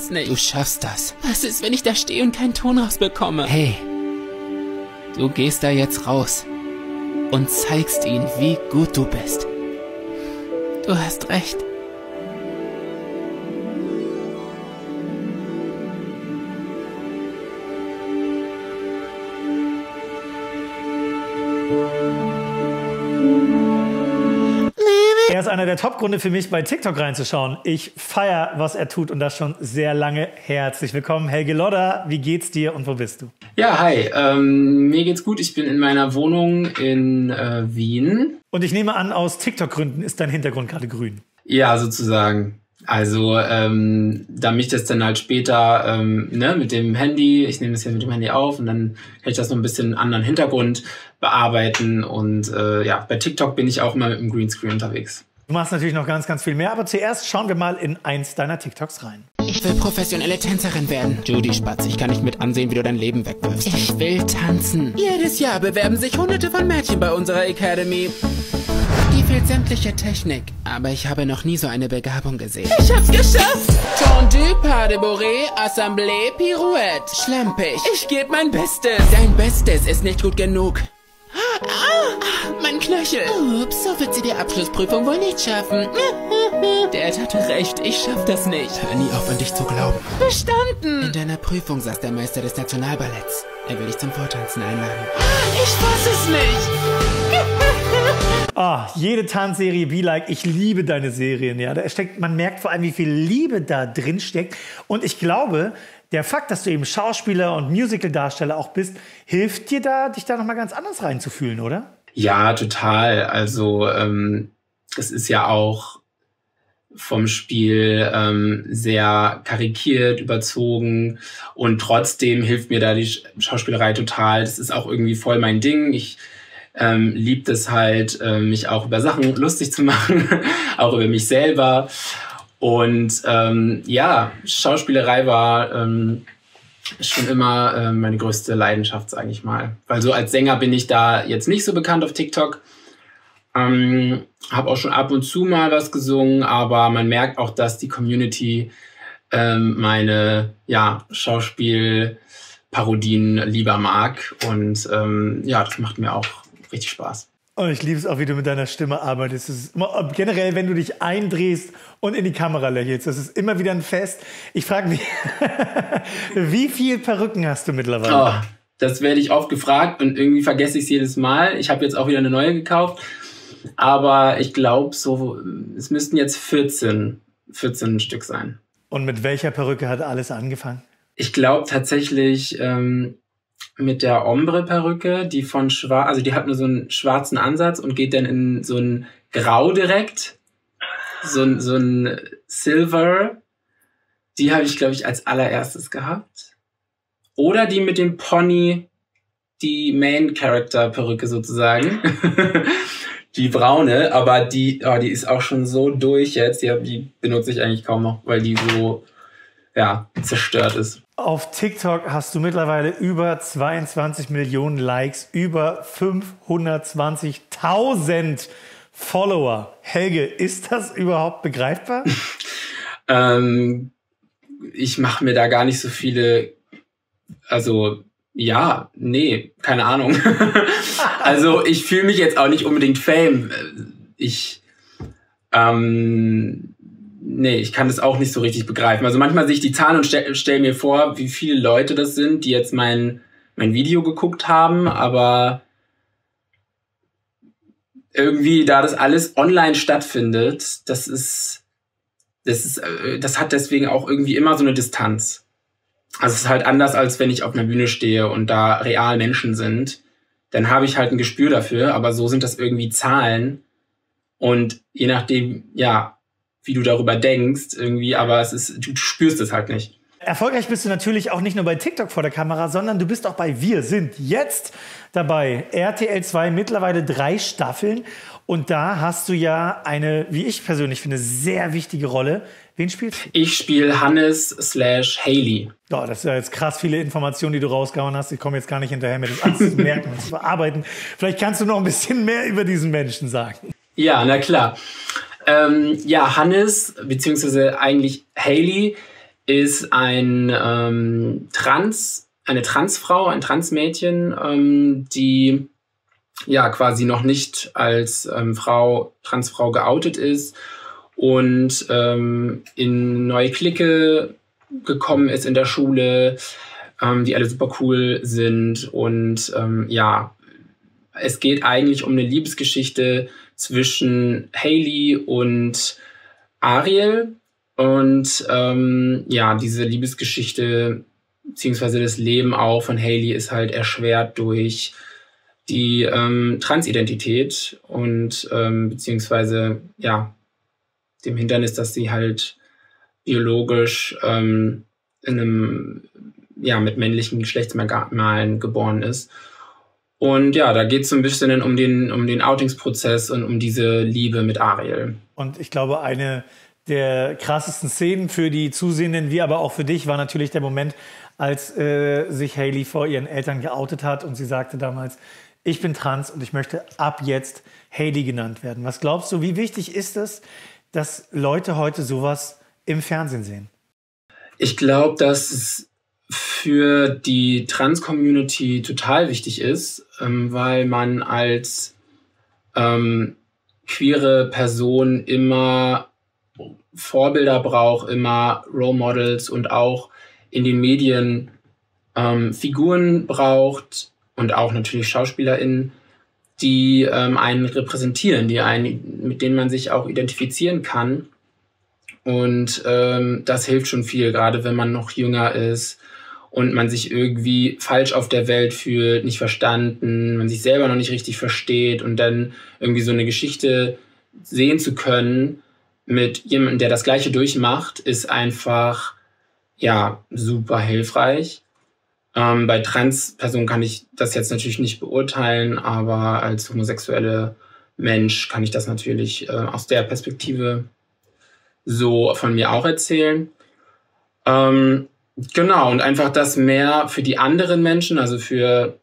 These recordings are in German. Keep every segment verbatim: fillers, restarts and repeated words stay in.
das nicht. Du schaffst das. Was ist, wenn ich da stehe und keinen Ton rausbekomme? Hey, du gehst da jetzt raus und zeigst ihnen, wie gut du bist. Du hast recht. Er ist einer der Top-Gründe für mich, bei TikTok reinzuschauen. Ich feiere, was er tut und das schon sehr lange. Herzlich willkommen, Helge Lodder. Wie geht's dir und wo bist du? Ja, hi. Ähm, mir geht's gut. Ich bin in meiner Wohnung in äh, Wien. Und ich nehme an, aus TikTok-Gründen ist dein Hintergrund gerade grün. Ja, sozusagen. Also, ähm, da mich das dann halt später ähm, ne, mit dem Handy, ich nehme das ja mit dem Handy auf und dann kann ich das noch ein bisschen anderen Hintergrund bearbeiten. Und äh, ja, bei TikTok bin ich auch immer mit dem Greenscreen unterwegs. Du machst natürlich noch ganz, ganz viel mehr, aber zuerst schauen wir mal in eins deiner TikToks rein. Ich will professionelle Tänzerin werden. Judy Spatz, ich kann nicht mit ansehen, wie du dein Leben wegwirfst. Ich will tanzen. Jedes Jahr bewerben sich hunderte von Mädchen bei unserer Academy. Die fehlt sämtliche Technik, aber ich habe noch nie so eine Begabung gesehen. Ich hab's geschafft! Tendu, pas de bourrée, Assemblée, Pirouette. Schlampig. Ich gebe mein Bestes. Dein Bestes ist nicht gut genug. Ah, mein Knöchel. Ups, so wird sie die Abschlussprüfung wohl nicht schaffen. Dad hatte recht, ich schaff das nicht. Hör nie auf, an dich zu glauben. Bestanden! In deiner Prüfung saß der Meister des Nationalballetts. Er will dich zum Vortanzen einladen. Ich fass es nicht! Ah, jede Tanzserie Be Like, ich liebe deine Serien. Ja, da steckt, man merkt vor allem, wie viel Liebe da drin steckt. Und ich glaube, der Fakt, dass du eben Schauspieler und Musical-Darsteller auch bist, hilft dir da, dich da nochmal ganz anders reinzufühlen, oder? Ja, total. Also ähm, es ist ja auch vom Spiel ähm, sehr karikiert, überzogen und trotzdem hilft mir da die Schauspielerei total. Das ist auch irgendwie voll mein Ding. Ich ähm, liebe es halt, äh, mich auch über Sachen lustig zu machen, auch über mich selber. Und ähm, ja, Schauspielerei war ähm, schon immer äh, meine größte Leidenschaft, sage ich mal. Weil so als Sänger bin ich da jetzt nicht so bekannt auf TikTok. Ähm, habe auch schon ab und zu mal was gesungen, aber man merkt auch, dass die Community ähm, meine ja, Schauspielparodien lieber mag. Und ähm, ja, das macht mir auch richtig Spaß. Und ich liebe es auch, wie du mit deiner Stimme arbeitest. Das ist immer, generell, wenn du dich eindrehst und in die Kamera lächelst, das ist immer wieder ein Fest. Ich frage mich, wie viele Perücken hast du mittlerweile? Oh, das werde ich oft gefragt und irgendwie vergesse ich es jedes Mal. Ich habe jetzt auch wieder eine neue gekauft. Aber ich glaube, so, es müssten jetzt vierzehn, vierzehn Stück sein. Und mit welcher Perücke hat alles angefangen? Ich glaube tatsächlich ähm, mit der Ombre-Perücke, die von schwarz, also die hat nur so einen schwarzen Ansatz und geht dann in so ein Grau direkt. So ein, so ein Silver. Die habe ich, glaube ich, als allererstes gehabt. Oder die mit dem Pony, die Main-Character-Perücke sozusagen. Die braune, aber die, oh, die ist auch schon so durch jetzt. Die, die benutze ich eigentlich kaum noch, weil die so ja, zerstört ist. Auf TikTok hast du mittlerweile über zweiundzwanzig Millionen Likes, über fünfhundertzwanzigtausend Follower. Helge, ist das überhaupt begreifbar? ähm, ich mache mir da gar nicht so viele, also ja, nee, keine Ahnung. Also ich fühle mich jetzt auch nicht unbedingt Fame. Ich, ähm, nee, ich kann das auch nicht so richtig begreifen. Also manchmal sehe ich die Zahlen und stelle stell mir vor, wie viele Leute das sind, die jetzt mein, mein Video geguckt haben, aber irgendwie, da das alles online stattfindet, das ist, das ist, das hat deswegen auch irgendwie immer so eine Distanz. Also es ist halt anders, als wenn ich auf einer Bühne stehe und da real Menschen sind. Dann habe ich halt ein Gespür dafür, aber so sind das irgendwie Zahlen. Und je nachdem, ja, wie du darüber denkst, irgendwie, aber es ist, du spürst es halt nicht. Erfolgreich bist du natürlich auch nicht nur bei TikTok vor der Kamera, sondern du bist auch bei Wir sind jetzt dabei. R T L zwei, mittlerweile drei Staffeln. Und da hast du ja eine, wie ich persönlich finde, sehr wichtige Rolle. Wen spielst du? Ich spiele Hannes slash Hailey. Oh, das sind ja jetzt krass viele Informationen, die du rausgehauen hast. Ich komme jetzt gar nicht hinterher, mir das alles zu merken und zu verarbeiten. Vielleicht kannst du noch ein bisschen mehr über diesen Menschen sagen. Ja, na klar. Ähm, ja, Hannes, beziehungsweise eigentlich Hailey, ist ein ähm, Trans, eine Transfrau, ein Transmädchen, ähm, die ja quasi noch nicht als ähm, Frau, Transfrau geoutet ist und ähm, in eine neue Clique gekommen ist in der Schule, ähm, die alle super cool sind. Und ähm, ja, es geht eigentlich um eine Liebesgeschichte zwischen Hailey und Ariel. Und ähm, ja, diese Liebesgeschichte beziehungsweise das Leben auch von Hailey ist halt erschwert durch die ähm, Transidentität und ähm, beziehungsweise ja dem Hindernis, dass sie halt biologisch ähm, in einem ja mit männlichen Geschlechtsmerkmalen geboren ist. Und ja, da geht es so ein bisschen um den um den Outingsprozess und um diese Liebe mit Ariel. Und ich glaube, eine der krassesten Szenen für die Zusehenden, wie aber auch für dich, war natürlich der Moment, als äh, sich Hailey vor ihren Eltern geoutet hat und sie sagte damals, ich bin trans und ich möchte ab jetzt Hailey genannt werden. Was glaubst du, wie wichtig ist es, dass Leute heute sowas im Fernsehen sehen? Ich glaube, dass es für die Trans-Community total wichtig ist, ähm, weil man als ähm, queere Person immer Vorbilder braucht, immer Role Models und auch in den Medien ähm, Figuren braucht und auch natürlich SchauspielerInnen, die ähm, einen repräsentieren, die einen, mit denen man sich auch identifizieren kann. Und ähm, das hilft schon viel, gerade wenn man noch jünger ist und man sich irgendwie falsch auf der Welt fühlt, nicht verstanden, man sich selber noch nicht richtig versteht und dann irgendwie so eine Geschichte sehen zu können mit jemandem, der das Gleiche durchmacht, ist einfach, ja, super hilfreich. Ähm, bei Trans-Personen kann ich das jetzt natürlich nicht beurteilen, aber als homosexuelle Mensch kann ich das natürlich äh, aus der Perspektive so von mir auch erzählen. Ähm, genau, und einfach das mehr für die anderen Menschen, also für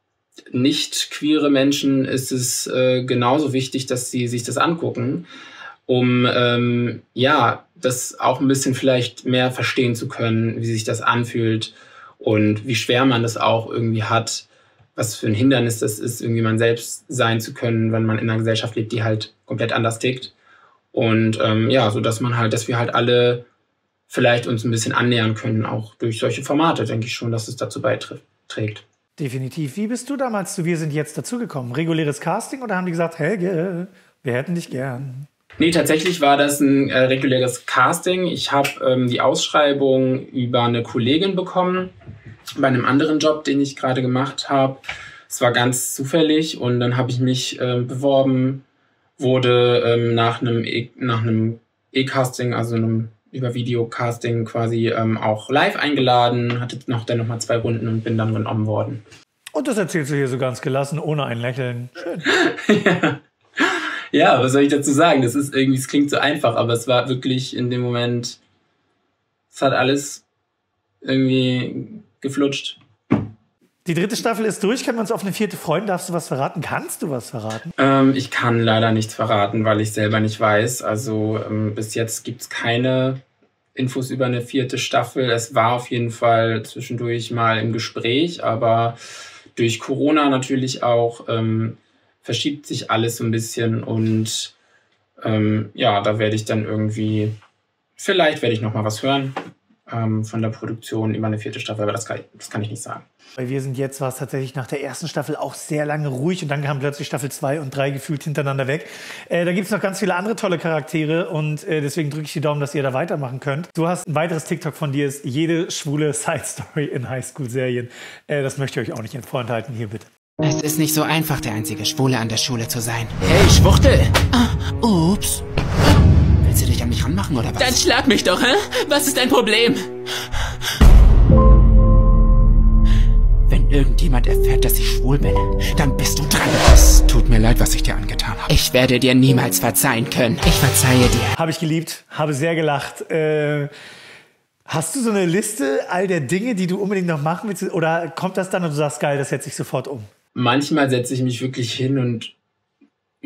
nicht queere Menschen ist es äh, genauso wichtig, dass sie sich das angucken, um ähm, ja, das auch ein bisschen vielleicht mehr verstehen zu können, wie sich das anfühlt und wie schwer man das auch irgendwie hat, was für ein Hindernis das ist, irgendwie man selbst sein zu können, wenn man in einer Gesellschaft lebt, die halt komplett anders tickt. Und ähm, ja, so dass man halt, dass wir halt alle vielleicht uns ein bisschen annähern können, auch durch solche Formate, denke ich schon, dass es dazu beiträgt. Definitiv. Wie bist du damals zu Wir sind jetzt dazugekommen? Reguläres Casting oder haben die gesagt, Helge, wir hätten dich gern? Nee, tatsächlich war das ein äh, reguläres Casting. Ich habe ähm, die Ausschreibung über eine Kollegin bekommen, bei einem anderen Job, den ich gerade gemacht habe. Es war ganz zufällig und dann habe ich mich äh, beworben, wurde ähm, nach einem e- nach einem E-Casting, also einem über Videocasting quasi ähm, auch live eingeladen, hatte noch dann nochmal zwei Runden und bin dann genommen worden. Und das erzählst du hier so ganz gelassen, ohne ein Lächeln. Schön. ja. Ja, was soll ich dazu sagen? Das ist irgendwie, es klingt so einfach, aber es war wirklich in dem Moment, es hat alles irgendwie geflutscht. Die dritte Staffel ist durch. Können wir uns auf eine vierte freuen? Darfst du was verraten? Kannst du was verraten? Ähm, ich kann leider nichts verraten, weil ich selber nicht weiß. Also ähm, bis jetzt gibt es keine Infos über eine vierte Staffel. Es war auf jeden Fall zwischendurch mal im Gespräch, aber durch Corona natürlich auch ähm, verschiebt sich alles so ein bisschen und ähm, ja, da werde ich dann irgendwie, vielleicht werde ich noch mal was hören ähm, von der Produktion über eine vierte Staffel, aber das kann ich, das kann ich nicht sagen. Bei Wir sind jetzt war es tatsächlich nach der ersten Staffel auch sehr lange ruhig und dann kam plötzlich Staffel zwei und drei gefühlt hintereinander weg. Äh, da gibt es noch ganz viele andere tolle Charaktere und äh, deswegen drücke ich die Daumen, dass ihr da weitermachen könnt. Du hast ein weiteres TikTok von dir, ist jede schwule Side-Story in Highschool-Serien. Äh, das möchte ich euch auch nicht vorenthalten. Hier bitte. Es ist nicht so einfach, der einzige Schwule an der Schule zu sein. Hey, Schwuchtel! Ah, ups. Willst du dich an mich ranmachen, oder was? Dann schlag mich doch, hä? Was ist dein Problem? Wenn irgendjemand erfährt, dass ich schwul bin, dann bist du dran. Es tut mir leid, was ich dir angetan habe. Ich werde dir niemals verzeihen können. Ich verzeihe dir. Habe ich geliebt, habe sehr gelacht. Äh, hast du so eine Liste all der Dinge, die du unbedingt noch machen willst? Oder kommt das dann und du sagst, geil, das setze ich sofort um? Manchmal setze ich mich wirklich hin und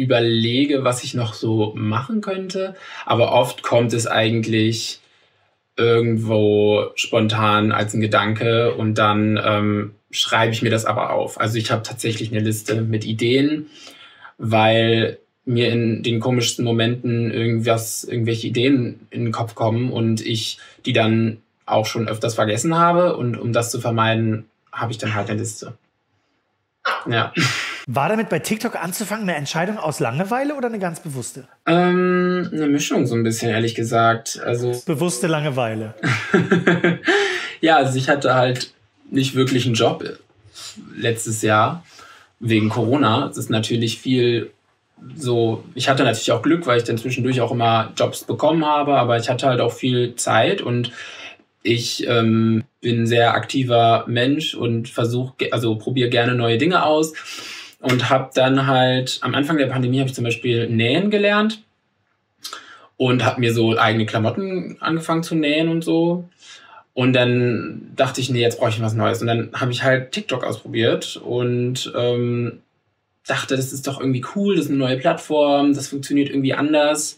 überlege, was ich noch so machen könnte. Aber oft kommt es eigentlich irgendwo spontan als ein Gedanke und dann ähm, schreibe ich mir das aber auf. Also ich habe tatsächlich eine Liste mit Ideen, weil mir in den komischsten Momenten irgendwas, irgendwelche Ideen in den Kopf kommen und ich die dann auch schon öfters vergessen habe. Und um das zu vermeiden, habe ich dann halt eine Liste. Ja. War damit bei TikTok anzufangen eine Entscheidung aus Langeweile oder eine ganz bewusste? Ähm, eine Mischung so ein bisschen, ehrlich gesagt. Also bewusste Langeweile. Ja, also ich hatte halt nicht wirklich einen Job letztes Jahr wegen Corona. Es ist natürlich viel so, ich hatte natürlich auch Glück, weil ich dann zwischendurch auch immer Jobs bekommen habe, aber ich hatte halt auch viel Zeit und ich ähm, bin ein sehr aktiver Mensch und versuche, also probiere gerne neue Dinge aus und habe dann halt, am Anfang der Pandemie habe ich zum Beispiel nähen gelernt und habe mir so eigene Klamotten angefangen zu nähen und so. Und dann dachte ich, nee, jetzt brauche ich was Neues. Und dann habe ich halt TikTok ausprobiert und ähm, dachte, das ist doch irgendwie cool, das ist eine neue Plattform, das funktioniert irgendwie anders.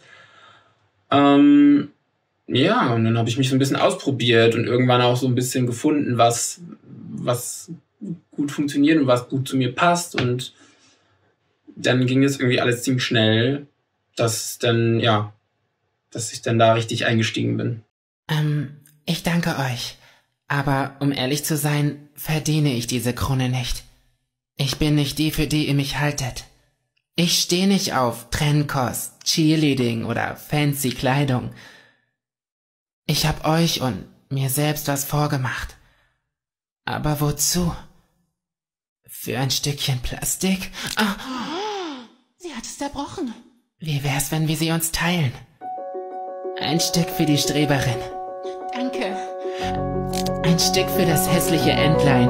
Ähm, ja, und dann habe ich mich so ein bisschen ausprobiert und irgendwann auch so ein bisschen gefunden, was, was gut funktioniert und was gut zu mir passt. Und dann ging es irgendwie alles ziemlich schnell, dass dann, ja, dass ich dann da richtig eingestiegen bin. Ähm, ich danke euch. Aber um ehrlich zu sein, verdiene ich diese Krone nicht. Ich bin nicht die, für die ihr mich haltet. Ich stehe nicht auf Trendkost, Cheerleading oder fancy Kleidung. Ich hab euch und mir selbst was vorgemacht. Aber wozu? Für ein Stückchen Plastik? Ah. Sie hat es zerbrochen. Wie wär's, wenn wir sie uns teilen? Ein Stück für die Streberin. Danke. Ein Stück für das hässliche Entlein.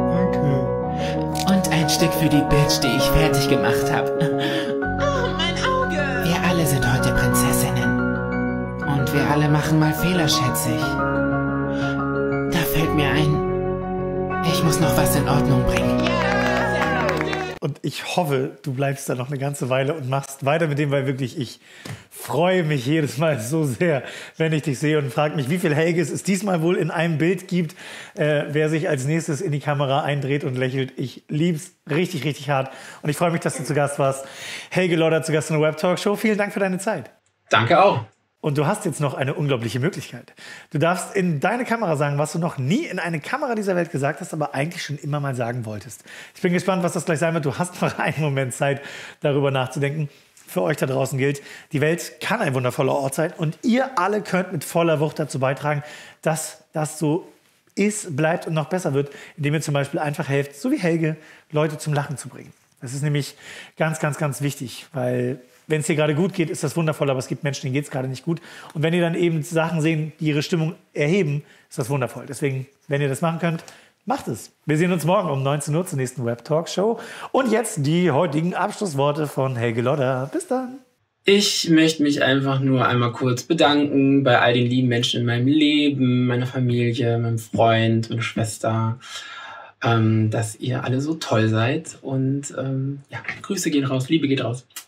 Danke. Und ein Stück für die Bitch, die ich fertig gemacht habe. Oh, mein Auge. Wir alle sind heute Prinzessinnen. Und wir alle machen mal Fehler, schätze ich. Da fällt mir ein, ich muss noch was in Ordnung bringen. Und ich hoffe, du bleibst da noch eine ganze Weile und machst weiter mit dem, weil wirklich ich freue mich jedes Mal so sehr, wenn ich dich sehe und frage mich, wie viel Helges es diesmal wohl in einem Bild gibt, äh, wer sich als nächstes in die Kamera eindreht und lächelt. Ich lieb's richtig, richtig hart und ich freue mich, dass du zu Gast warst. Helge Lotter zu Gast in der Web Talk Show. Vielen Dank für deine Zeit. Danke auch. Und du hast jetzt noch eine unglaubliche Möglichkeit. Du darfst in deine Kamera sagen, was du noch nie in eine Kamera dieser Welt gesagt hast, aber eigentlich schon immer mal sagen wolltest. Ich bin gespannt, was das gleich sein wird. Du hast noch einen Moment Zeit, darüber nachzudenken. Für euch da draußen gilt, die Welt kann ein wundervoller Ort sein und ihr alle könnt mit voller Wucht dazu beitragen, dass das so ist, bleibt und noch besser wird, indem ihr zum Beispiel einfach helft, so wie Helge, Leute zum Lachen zu bringen. Das ist nämlich ganz, ganz, ganz wichtig, weil wenn es dir gerade gut geht, ist das wundervoll, aber es gibt Menschen, denen geht es gerade nicht gut. Und wenn ihr dann eben Sachen sehen, die ihre Stimmung erheben, ist das wundervoll. Deswegen, wenn ihr das machen könnt, macht es. Wir sehen uns morgen um neunzehn Uhr zur nächsten Web Talk Show. Und jetzt die heutigen Abschlussworte von Helge Lotter. Bis dann. Ich möchte mich einfach nur einmal kurz bedanken bei all den lieben Menschen in meinem Leben, meiner Familie, meinem Freund, meiner Schwester, ähm, dass ihr alle so toll seid. Und ähm, ja, Grüße gehen raus, Liebe geht raus.